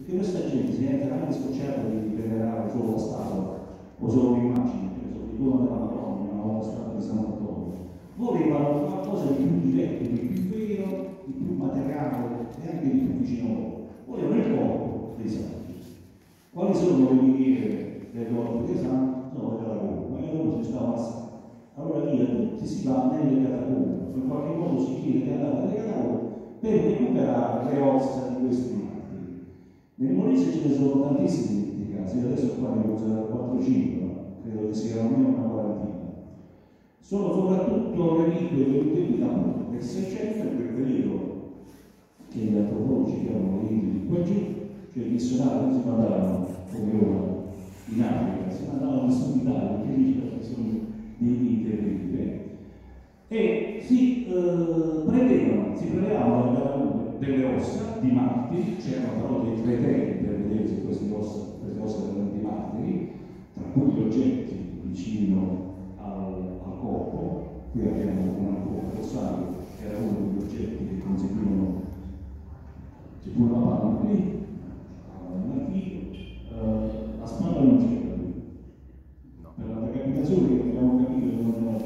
perché questa gente si è veramente scocciata di venerare solo la statua o solo l'immagine, di Donna della Madonna o la statua di Sant'Antonio. Volevano qualcosa di più diretto, di più vero, di più materiale e anche di più vicino a loro. Volevano il corpo dei santi. Quali sono le miniere del corpo dei santi? Sono le catacombe, ma le catacombe si stavano assai. Allora via, tutti si va nelle catacombe, in qualche modo si chiede di andare nelle catacombe per recuperare le ossa di questi martiri. Nel Molise ce ne sono tantissimi di casi, adesso qua ne uso 4-5, credo che siano almeno una quarantina. Sono soprattutto reliquie venute qui appunto nel 600, in quel periodo che gli antropologi chiamano le Indie di qua giù, cioè i missionari non si mandavano come ora in Africa, si mandavano in Sud Italia, perché lì sono dei terribili. E si prelevavano delle ossa di martiri, c'erano però dei creteri per vedere se queste ossa erano di martiri, tra cui gli oggetti vicino al corpo. Qui abbiamo una coppa rosario, che era uno degli oggetti che conseguivano, c'è pure una palma qui, un archivio, la spada non c'era qui. Per la decapitazione che abbiamo capito che non era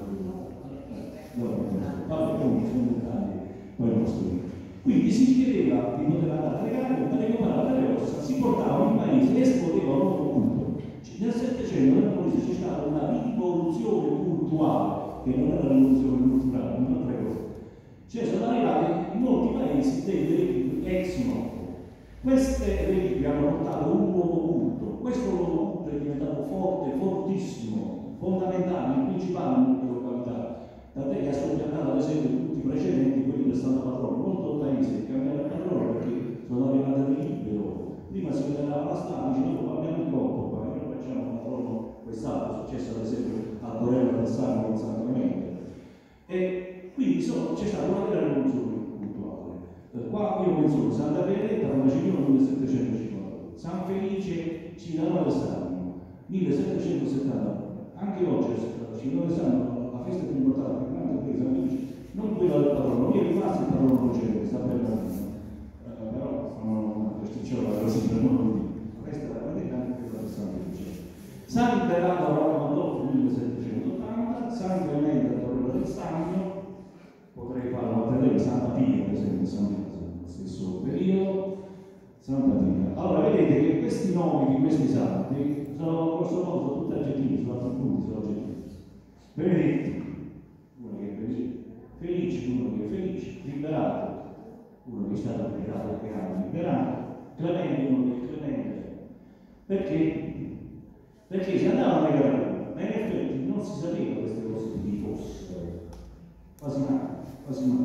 vabbè, comunque sono dettagli, poi lo posso dire. Quindi si chiedeva di poter andare alle gambe, per recuperare le ossa, si portavano in paese e esplodeva un nuovo culto. Nel Settecento nel Molise c'è stata una rivoluzione culturale, che non era una rivoluzione culturale, un'altra cosa. Cioè sono arrivate in molti paesi delle reliquie ex noto. Queste reliquie hanno portato un nuovo culto. Questo nuovo culto è diventato forte, fortissimo, fondamentale, il principale in molte località. Tant'è che ha soppiantato ad esempio tutti i precedenti, quelli del Santo Patrono. Molto paese cambiare il patrono perché sono arrivate le libero. Prima si venerava la statua, dice dopo abbiamo il corpo qua, e noi facciamo un patrono quest'altro, è successo ad esempio a Torello del Sangue con San Clemente. E quindi c'è stata una vera rivoluzione culturale. Qua io penso Santa Benedetta, Roma 1750, San Felice, Cinano del Sannio, 1770. Anche oggi Cinano del Sannio, la festa più importante, più grande che San Felice, non quella del patrono, io è rimasto il patrono procedere, sta per la vita. Però sono una presticiola, così per non dire. Questa è la vedete anche quella di San Felice. San Imperato a Roma Mandolfo 1780, San Clemente a Torello del Sannio, potrei fare una tele di Santa Pia, ad esempio, nello stesso periodo. Santa Pia. Allora vedete che questi nomi di questi santi sono grosso modo sono tutti aggettivi, sono attributi, sono aggettivi. Benedetti, uno che è benedetto, Felice, uno che è felice, Liberato, uno che è stato liberato e che ha liberato, Clemente, uno che è clemente. Perché? Perché si andavano a legare, ma in effetti non si sapeva queste cose di fossero, quasi mai.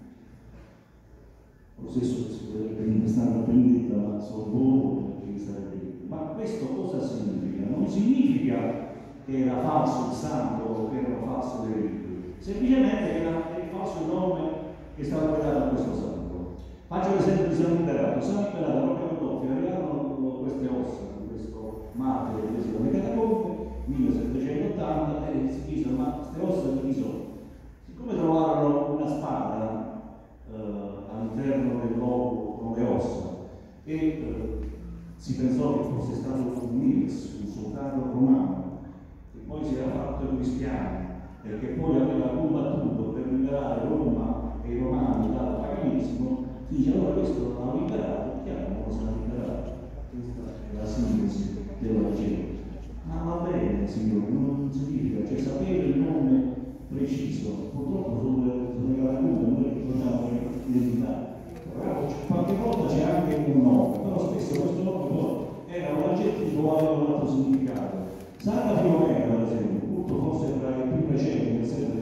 Lo stesso si potrebbe investare una vendetta, ma sono perché sarebbe. Ma questo cosa significa? Non significa che era falso il santo o che erano false le reliquie, semplicemente che era falso il nome che stava legato a questo santo. Faccio l'esempio di San Imperato. San Imperato a Rocca Mandolfo arrivarono queste ossa di questo martire presi dalle catacombe 1780 e si chiesero ma queste ossa di chi sono? Siccome trovarono una spada all'interno del lobo con le ossa e si pensò che fosse stato un Miles, un soldato romano, che poi si era fatto cristiano e che poi aveva combattuto per liberare Roma e i romani dal paganesimo, si dice allora questo l'ha liberato, chiaro, cosa l'ha liberato? Questa è la sintesi della gente. Ma va bene, signore, non significa, cioè sapere il nome preciso, purtroppo sono le catacombe, noi ricordiamo l'identità. Qualche volta c'è anche un nome, però spesso questo nome poi era un aggettivo o aveva un altro significato. Santa Filomena, ad esempio, appunto forse tra i più recenti, nel senso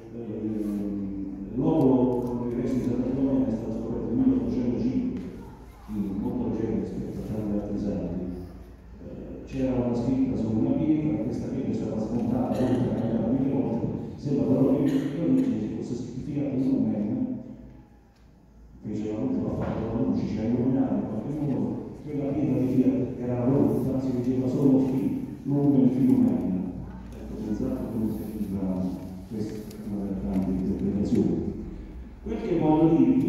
l'opolo con i resti di Santa Filomena è stato scoperto nel 1805, quindi molto recente rispetto a tanti altri santi. C'era una scritta su una pietra, questa pietra è stata smontata, cambiata 1000 volte, sembra però che l'origine fosse significato un nome, fece la luce, l'ha fatto la luce, ci ha illuminato in qualche modo, quella pietra diceva era la luce, anzi diceva solo l'uomo del figlio umano. Ecco, pensate come si chiama, questa è una delle tante interpretazioni. Quel che voglio dirvi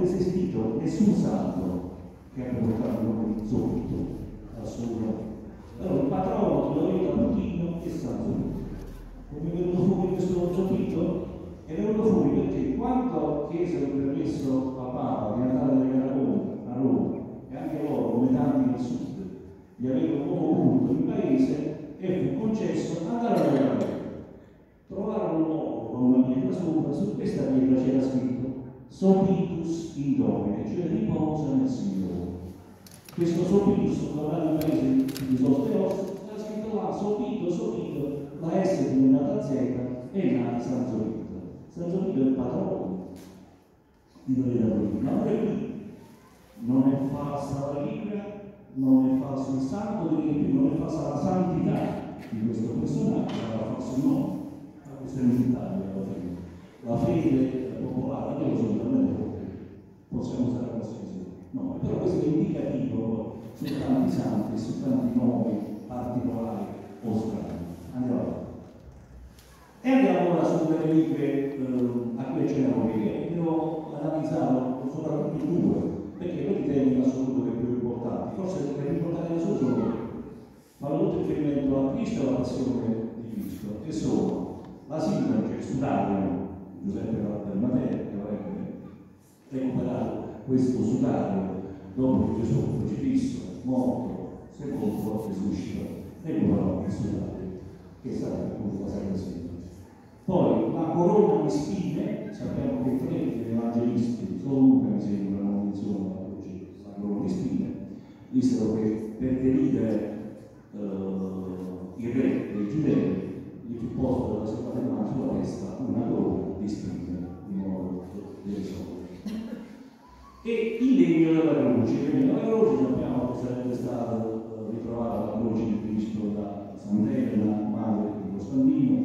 avete sentito nessun santo che abbia portato il nome di Zopito al suo nome. Allora il patrono lo vedo da Putino e San Zopito. Come è venuto fuori questo Zopito? È venuto fuori perché quando chiesero il permesso a Papa di andare a Roma, e anche loro, come tanti del sud, gli avevano poco culto in paese, e fu concesso andare a Roma. Trovarono un uomo con una pietra sopra, su questa pietra c'era scritto Sopitus in Domine, cioè riposa nel Signore. Questo Sopitus, sono parlato in paese di Sosteos, sta scritto là, Sopito, la S è diventata Z e là San Zopito. San Zopito è il patrono di dove da lui, ma pure qui non è falsa la Bibbia, non è falso il santo, non è falsa la santità di questo personaggio, sarà falso il nome, ma questo è risultato della fede. La fede popolare, io solitamente possiamo usare qualsiasi nome, però questo è indicativo su tanti santi, su tanti nomi particolari o strani. Andiamo avanti. E andiamo ora sulle reliquie a cui accenniamo, che ho analizzato soprattutto due, perché quelli temi in assoluto che più importanti, forse le più importanti in assoluto fanno tutto riferimento a Cristo e alla passione di Cristo, e sono la sindrome, cioè sudario, Giuseppe del Matteo, che avrebbe recuperato questo sudario dopo che Gesù fu crocifisso, morto, sepolto, risuscitato, recuperò il sudario, che sarà appunto la Sacra Sindrome. Poi la corona di spine, sappiamo che tre degli evangelisti, solo Luca mi sembra, non menziona la corona di spine, dissero che per deridere il re dei Giudei gli fu posto dalla sua mano sulla testa una corona di spine, in modo delle sole. E il legno della croce, sappiamo che sarebbe stato ritrovato la croce di Cristo da Sant'Elena, madre di Costantino,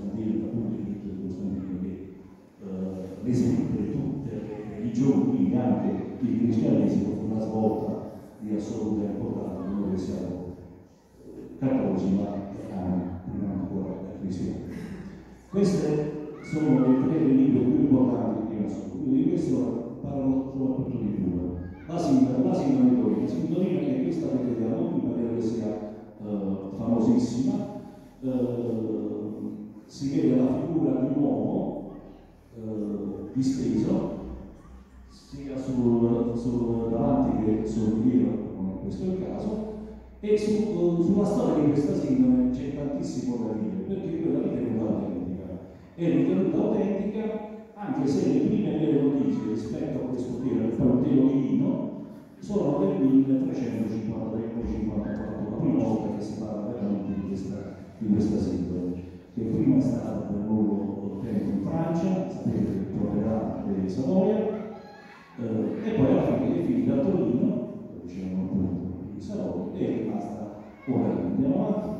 l'esempio di tutte le religioni, quindi anche il cristianesimo fu una svolta di assoluta importanza, noi che siamo cattolici, ma prima ancora cristiani. Queste sono le tre religioni più importanti in assoluto, quindi di questo parlo soprattutto di due. La sintonia che questa vediamo, mi pare che sia famosissima, si vede la figura di un uomo disteso sia sul davanti che sul ritiro, come questo è il caso, e sulla storia di questa sindrome c'è tantissimo da dire, perché quella ritenuta autentica. È ritenuta autentica anche se le prime vere notizie rispetto a questo telo divino sono del 1353-54, la prima volta che si parla veramente di questa sindrome, che prima è stata per lungo tempo in Francia, sapete che proprietà dei Savoia, e poi alla fine dei figli da Torino, dove c'erano appunto i Savoia, e è rimasta ora. Andiamo avanti.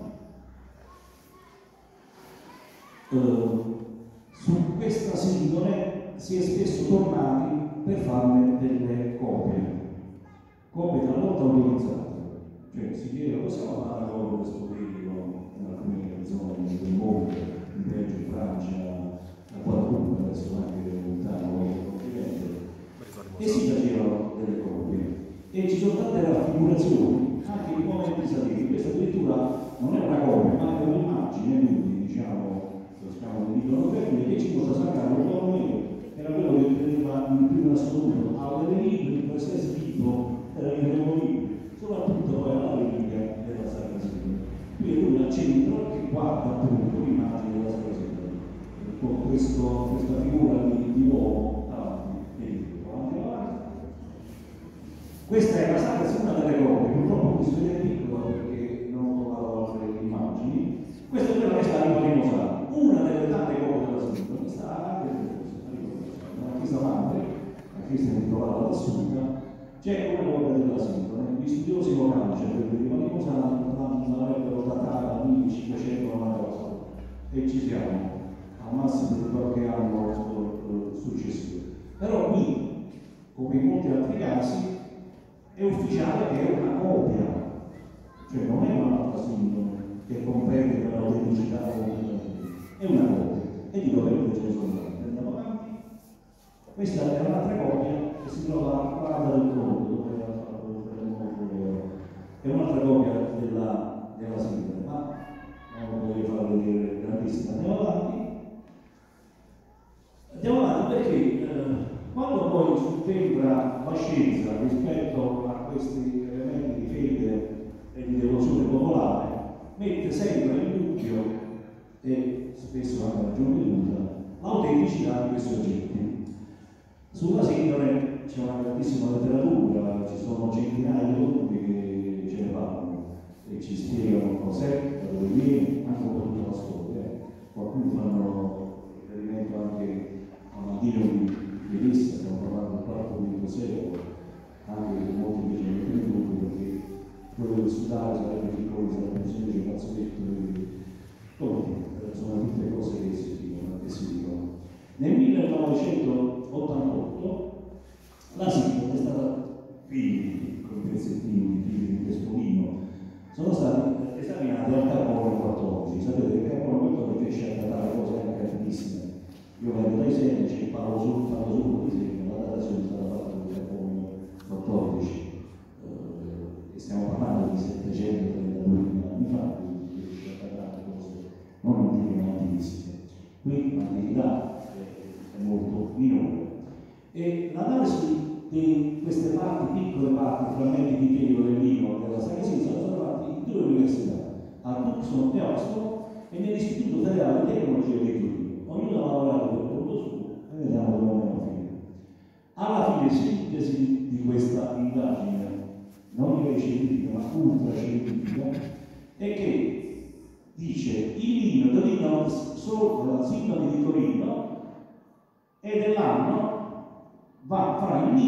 Su questa sindrome si è spesso tornati per farne delle copie talvolta autorizzate, cioè si chiede possiamo fare una copia di questo periodo in alcune zone del mondo, in Belgio, in Francia, a qualcuno, adesso anche lontano nel continente, e si facevano delle copie. E ci sono tante raffigurazioni, anche di momenti satirici. Questa addirittura non è una copia, ma è un'immagine, quindi diciamo di iconografia, che ci mostra San Carlo Borromeo, che era quello che teneva in più in assoluto alle reliquie di qualsiasi tipo, era irremovibile, soprattutto poi alla reliquia della Sacra Sindrome. Quindi lui al centro che guarda appunto l'immagine della Sacra Sindrome, con questa figura di uomo davanti e dietro, avanti. Questa è la Sacra Sindrome delle copie, purtroppo qui si vede piccolo perché non ho trovato altre immagini. Questa è quella che sta a Rimosano, una delle tante copie della Sindrome, sta anche nella chiesa madre, la chiesa ritrovata da Assunta, c'è una copia della Sindrome. Gli studiosi locali, cioè quelli di Rimosano, non avrebbero datato nel 1598 e ci siamo, al massimo di qualche anno successivo. Però qui, come in molti altri casi, è ufficiale che è una copia, cioè non è un'altra sindrome che comprende per l'autenticità è una copia, e dico che ce ne sono tante. Andiamo avanti. Questa è un'altra copia che si trova a Prada del Congo, dove ha fatto il terremoto, è un'altra copia della sindrome, ma non voglio fare vedere grandissima. Andiamo avanti perché quando poi subentra la scienza rispetto a questi elementi di fede e di devozione popolare, mette sempre in dubbio, e spesso anche a ragione veduta, l'autenticità di questi oggetti. Sulla sindrome c'è una grandissima letteratura, ci sono centinaia di autori che ce ne parlano e ci spiegano cos'è, da dove viene, anche un po' tutta la storia. Qualcuno fanno riferimento anche a un Dio di Elissa, stiamo parlando del quarto di secolo, anche molti invece non più in dubbio, perché quello del Sudano sarebbe piccolo, sarebbe un semplice fazzoletto sono tutte cose che si dicono. Nel 1988 la sindrome è stata, figli con i pezzettini di Vespolino, sono stati esaminati al carbone 14. Sapete che il carbone 14 riesce a trattare cose anche rapidissime. Io vengo dai semplici, parlo solo di segno, la datazione è stata fatta con il carbone 14. E stiamo parlando di 732 anni fa, quindi riesce a trattare cose non antichissime. Qui l'antichità è molto minore. E l'analisi di queste parti, piccole parti, frammenti di pelo del vino della Sacra Sicilia sono fatti in 2 università, a Tucson e Oxford e nell'Istituto Federale di Tecnologia di Torino. Ognuno ha lavorato per conto suo e vediamo dove andiamo a finire. Alla fine, sintesi di questa indagine, non direi scientifica, ma ultra scientifica, è che dice il vino solo la sindrome di Torino e dell'anno va fra il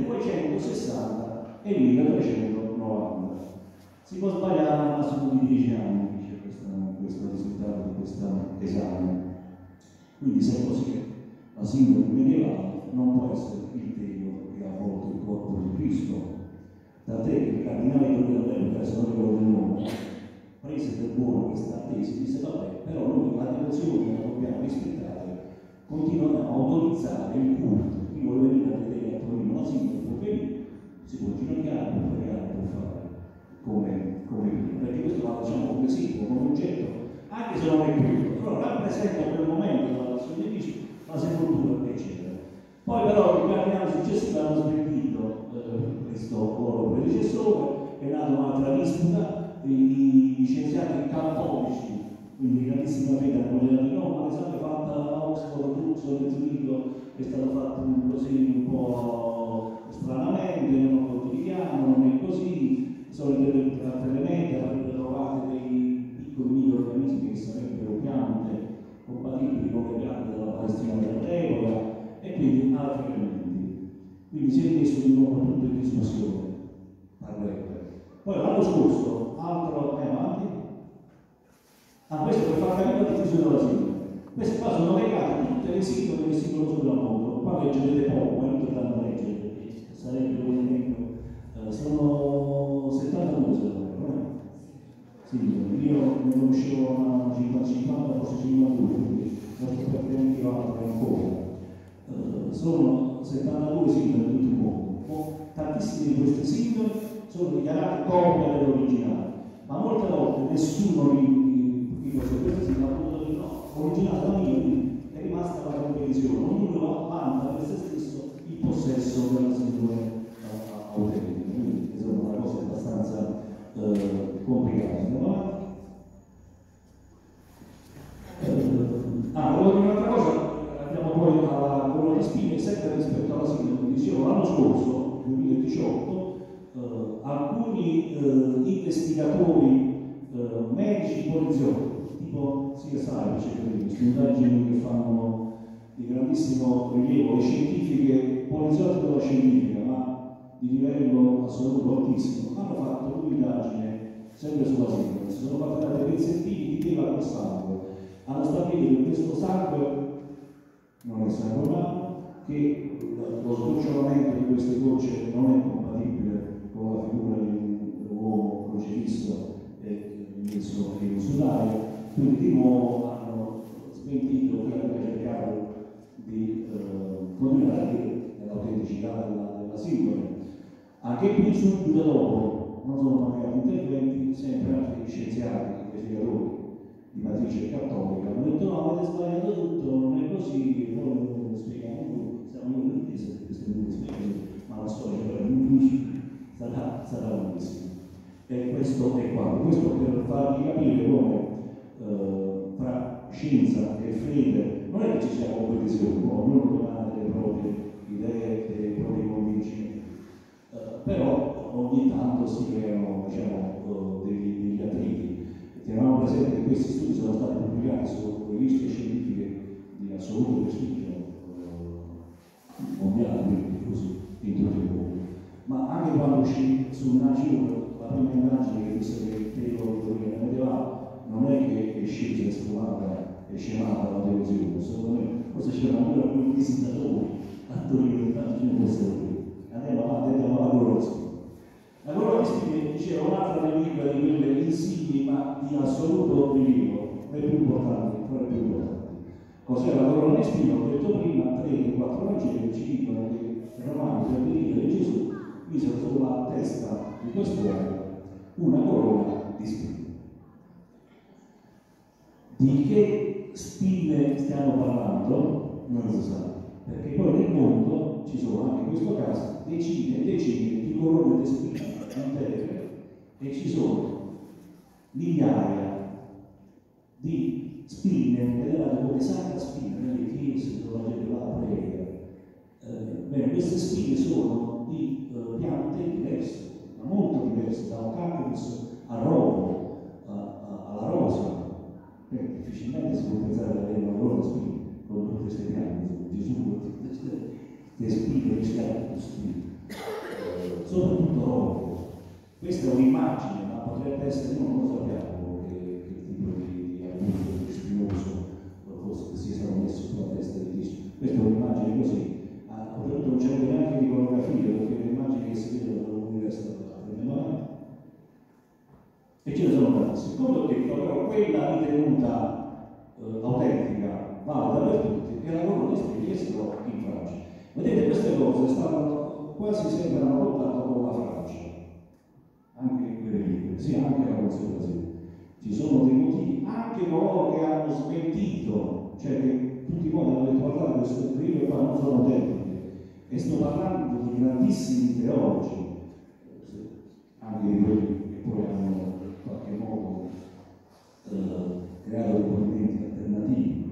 1260 e il 1390. Si può sbagliare al massimo di 10 anni, dice questo risultato di questo esame. Quindi se è così, la sindrome medievale non può essere il velo che ha avvolto il corpo di Cristo. Tant'è che il cardinale Torino dell'epoca, se non ricordo il nome, prese per buono questa tesi, disse vabbè, però noi la devozione la dobbiamo rispettare, continuano a autorizzare il culto. Chi vuole venire a vedere a Torino la sindrome può venire, si può ginocchiare, può pregare, può fare come prima, perché questo la facciamo come simbolo, come oggetto, anche se non è quello, però rappresenta quel momento della relazione di Cristo, la sepoltura, eccetera. Poi però i cardinali successivi hanno smentito questo loro predecessore, è nata un'altra disputa, i scienziati cattolici, quindi grandissima fede, hanno detto di no, ma l'esame fatto a Oxford, Tucson, Zurigo, è stato fatto così un po' stranamente, non lo condividiamo, non è così, sono delle altre elementi, avrebbero trovato dei piccoli microorganismi che sarebbero piante compatibili con le piante della Palestina dell'epoca e quindi altri elementi. Quindi si è messo di nuovo tutto in discussione. Poi l'anno scorso, altro è avanti. Questo per far capire la diffusione della sindrome. Queste qua sono legate tutte le sindrome che si conoscono al mondo. Qua leggerete poco, ma non dovranno leggere perché sarebbe un esempio. Sono 72 se non erro, sindrome. Io ne conoscevo una 50, forse 52, quindi non sto praticamente altre ancora. Sono 72 sindrome in tutto il mondo. Tantissime di queste sindrome sono dichiarate copia dell'originale, ma molte volte nessuno di queste sindrome ha potuto dire no, originale da mio, è rimasta la competizione, ognuno vanta per se stesso il possesso della sindrome autentica, quindi è una cosa abbastanza complicata. Andiamo avanti. Volevo dire un'altra cosa, andiamo poi alla colonna di spine, sempre rispetto alla sindrome. Dicevo, l'anno scorso, 2018, alcuni investigatori medici poliziotti, tipo CSI, indagini che fanno di grandissimo rilievo, le scientifiche, poliziotti della scientifica, ma di livello assoluto altissimo, hanno fatto un'indagine sempre sulla sindrome, si sono fatti dare pezzettini di tela con sangue, hanno stabilito che questo sangue non è sangue umano, che lo sgocciolamento di queste gocce non è compatibile con la figura di un uomo crocifisso e messo in sudario, quindi di nuovo hanno smentito che aveva cercato di continuare dell'autenticità della sindrome. Anche qui subito dopo non sono mancati interventi, sempre anche gli scienziati, i ricercatori di matrice cattolica hanno detto no, avete sbagliato tutto, non è così, poi lo spieghiamo noi, siamo noi in chiesa che queste due spiegano, ma la storia per gli uffici sarà lunghissima. E questo è quanto. Questo per farvi capire come fra scienza e fede non è che ci sia competizione, ognuno domanda delle proprie idee, dei propri convincimenti, però ogni tanto si creano, diciamo, degli attriti. Teniamo presente che questi studi sono stati pubblicati su riviste scientifiche di assoluto prestigio mondiale, quindi così in tutto il mondo. Ma anche quando uscì su Nature la prima immagine che disse che il pericolo di origine medievale non è che è sceso e sfumata e scemata la televisione, assolutamente, forse c'erano ancora alcuni visitatori a Torino, intanto ce ne fossero più. Andiamo avanti, andiamo alla corona di spine. La corona di spine diceva un'altra nemica di quelle insigni, ma di assoluto rilievo, le più importanti, tra le più importanti. Cos'è la corona di spine? Ho detto prima, 3 dei 4 Vangeli ci dicono che i romani per venire Gesù misero sulla testa di quest'uomo una corona di spine. Di che spine stiamo parlando? Non si sa, perché poi nel mondo ci sono anche in questo caso decine e decine di corone di spine intere e ci sono migliaia di spine venerate come sacra spina nelle chiese dove la gente va a pregare. Bene, queste spine sono di piante diverse, ma molto diverse, da un cactus a rovo, alla rosa. Difficilmente si può pensare di avere una corona di spine con tutte queste piante, Gesù con tutte queste spine, queste spine, soprattutto rovo. Questa è un'immagine, ma potrebbe essere, noi non lo sappiamo che tipo di abuso spinoso si sarà messo sulla testa di Cristo. Questa è un'immagine così. Oltretutto non c'è neanche iconografia, perché le immagini che si vedono dall'università e ce ne sono tantissime. Come ho detto, però quella ritenuta autentica vale per tutti e la corona di spine che si trova in Francia. Vedete, queste cose stanno quasi sempre a contatto con la Francia, anche le reliquie, sì, anche la conservazione. Ci sono dei motivi, anche coloro che hanno smentito, cioè che tutti quanti hanno detto guardate queste reliquie qua non sono autentiche, e sto parlando di grandissimi teologi, anche di quelli che poi hanno in qualche modo creato dei movimenti alternativi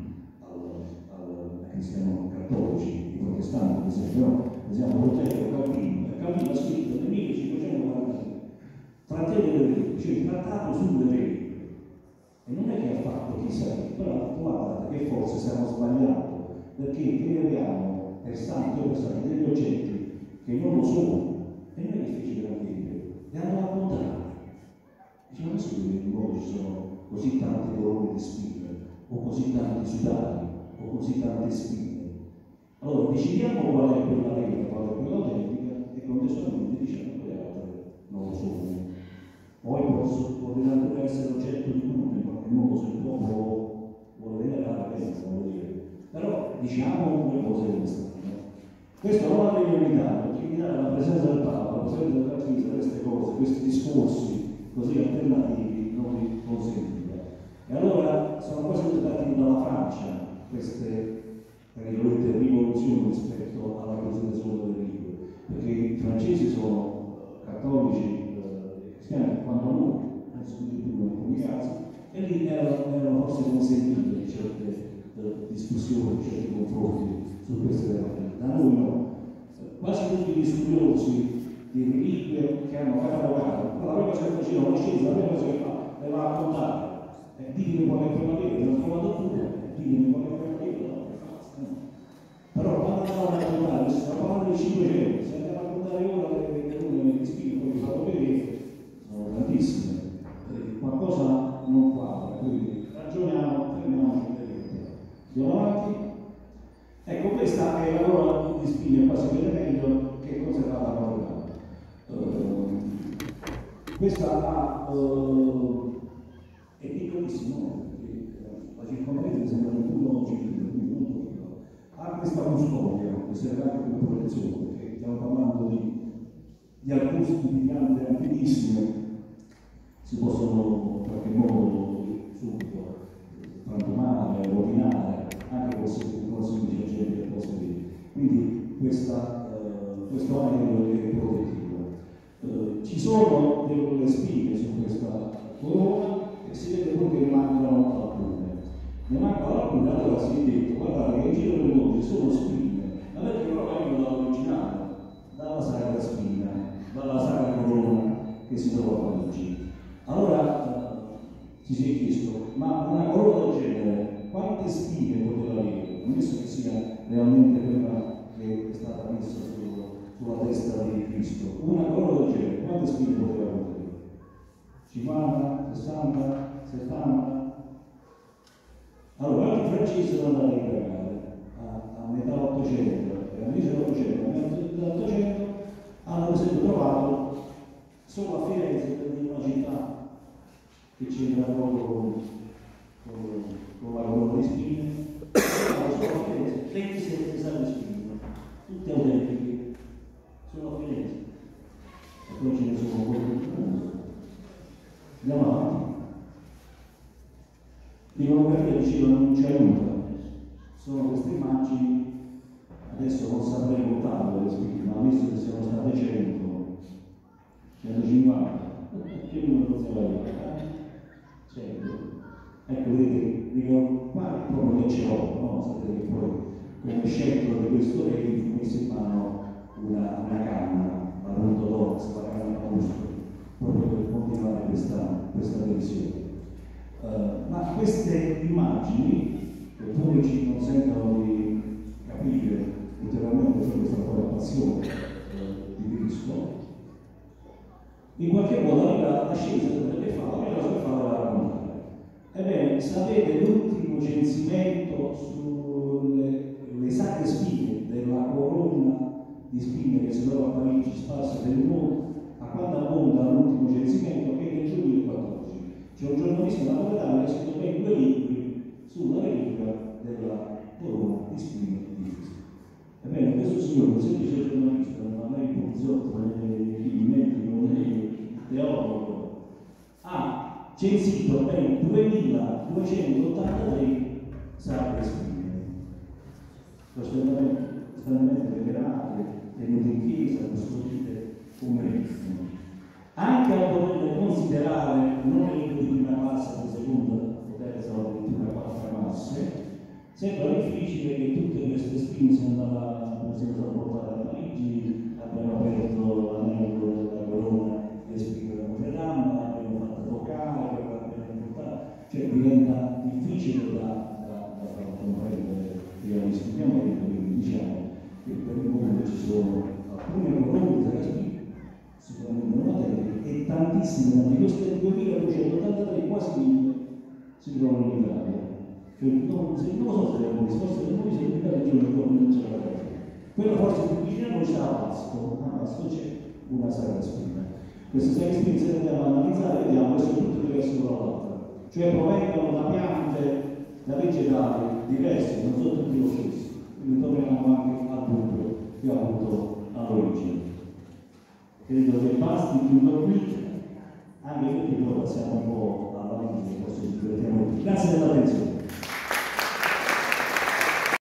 ai cristiani cattolici, i protestanti, per esempio, no? Per esempio, Lutero, Calvino ha scritto nel 1540 Fratelli delle Reliquie, cioè il trattato sulle reliquie. E non è che ha fatto chissà che, però guardate che forse stiamo sbagliando, perché veneriamo per santi o per santi degli oggetti che non lo sono, e non è difficile capire, li hanno al contrario. Diciamo sì che nel mondo ci sono così tante corone di spine, o così tanti sudati, o così tante spine. Allora decidiamo qual è quella vera, qual è quella autentica, e contestualmente diciamo che le altre non lo sono. Poi potrebbe anche essere oggetto di culto, in qualche modo se il popolo vuole venerare, vuole dire. Però diciamo due cose queste. Questo non la deve evitare, perché evitare la presenza del Papa, la presenza della Chiesa, queste cose, questi discorsi così alternativi non li consentiva. E allora sono quasi tutte partite dalla Francia queste rivoluzioni rispetto alla presentazione delle lingue, perché i francesi sono cattolici cristiani quando noi, adesso di più in alcuni casi, e lì erano forse consentite certe discussioni, certi confronti su queste realtà. Da noi no. Quasi tutti gli studiosi di reliquie che hanno catalogato, la prima cosa che faceva la scienza, la prima cosa che fa, le va a contare, ditemi qual è quella vera, l'ho trovato pure, ditemi qual è quella vera, però quando andiamo a contare, stiamo parlando di 500, se andiamo a contare ora le rune che spiegano, come vi fatto vedere, sono tantissime, qualcosa non quadra, quindi ragioniamo, fermiamoci un momento. Andiamo avanti. Ecco, questa è la corona di spine, quasi per meglio che cosa va da parlare. Questa è piccolissimo, perché la circonferenza sembra di 1 cm, quindi molto piccola. Ha questa custodia, che serve anche come protezione, perché stiamo parlando di arbusti di piante antichissime, si possono in qualche modo subito frantumare, rovinare, anche con semplici agenti atmosferici. Quindi questo anello è protettivo. Ci sono delle spine su questa corona e si vede pure che mancano alcune. Ne mancano alcune, allora si è detto, guardate che in giro del mondo ci sono spine, ma perché però vengono dall'originale, dalla Sacra Spina, dalla Sacra Corona che si trova a Parigi. Allora ci si è chiesto, ma una corona del genere, quante spine poteva avere? Ammesso che sia realmente quella che è stata messa sulla testa di Cristo. Una corona del genere, quante spine poteva avere? 50, 60, 70? Allora, anche i francesi sono andati a pregare a metà 800, all'inizio dell'800, a metà dell'800 hanno per esempio trovato solo a Firenze, per una città che c'entra proprio con la corona di spine, solo a Firenze 27 sale spine, tutte autentiche, solo a Firenze. E poi ce ne sono quelli del mondo. Andiamo avanti. L'iconografia diceva non ci aiuta, sono queste immagini, adesso non saprei contarle le spine, ma visto che siano state 100, 150, che numero non si va a dire? 100. Ecco, vedete, dico, qua è proprio che ce l'ho, no? Sapete che poi come scelto di questo re fu messo in mano una canna, appunto d'Ox, la canna Augusto, proprio per continuare questa versione. Ma queste immagini, che pure ci consentono di capire ulteriormente ciò che è stata la passione di Cristo, in qualche modo la scienza dovrebbe fare, la cosa che fa la raccontare. Ebbene, sapete l'ultimo censimento sulle sacre spine della corona di spine che si trova a Parigi, sparse per il mondo, a quanto ammonta l'ultimo censimento, che è del 2014. C'è un giornalista napoletano che ha scritto ben 2 libri sulla verifica della corona di spine di Cristo. Ebbene, questo signore, un semplice giornalista, non ha mai poliziotto, non è medico, non è teologo, ha censito ben 2283 sacre spine, costantemente venerate, tenute in chiesa, custodite come reliquie. Anche a poterle considerare non elenco di prima classe, di seconda o terza o addirittura quarta classe, sembra difficile che tutte queste spine siano state portate a Parigi, abbiano aperto l'anello della corona e le spine da Notre Dame, l'abbiano fatta toccare, l'abbiano portata, cioè diventa difficile da far comprendere agli studiamenti, quindi diciamo che per il mondo ci sono alcune corone della spina, sicuramente non materiali, e tantissime, di queste 2283, quasi 1000 si trovano in Italia. Cioè, non lo so se abbiamo risposto del mondo, se l'Italia non c'è la casa. Quella forse più vicina non c'è a Vasto c'è una sacra spina. Queste sacre spine, se le andiamo a analizzare, vediamo che sono tutte diverse dall'altra, cioè provengono da piante, da vegetali diversi, non sono tutti lo stesso. Quindi torniamo anche al punto che ho avuto all'origine. Credo che basti chiudere qui, anche perché poi passiamo un po' alla fine, forse ci divertiamo. Grazie dell'attenzione.